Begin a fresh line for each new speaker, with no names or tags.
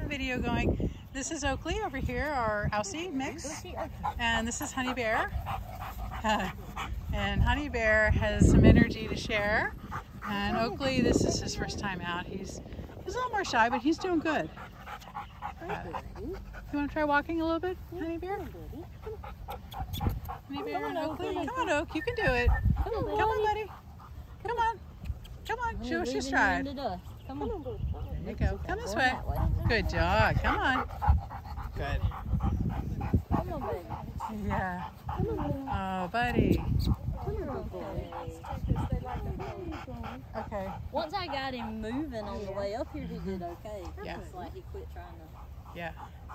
video going. This is Oakley over here, our Aussie mix, and this is Honey Bear. And Honey Bear has some energy to share, and Oakley, this is his first time out. He's a little more shy, but he's doing good. You want to try walking a little bit, Honey Bear? Honey Bear and Oakley? Come on, Oak, you can do it. Come on, buddy. Come on. Come on, show us your stride.
Come on.
There you go. Come this way. Good job. Come on. Good.
Come on, baby.
Yeah. Oh, buddy. Okay.
Once I got him moving on the way up here, he did okay.
Yeah.
It's like he quit trying to.
Yeah.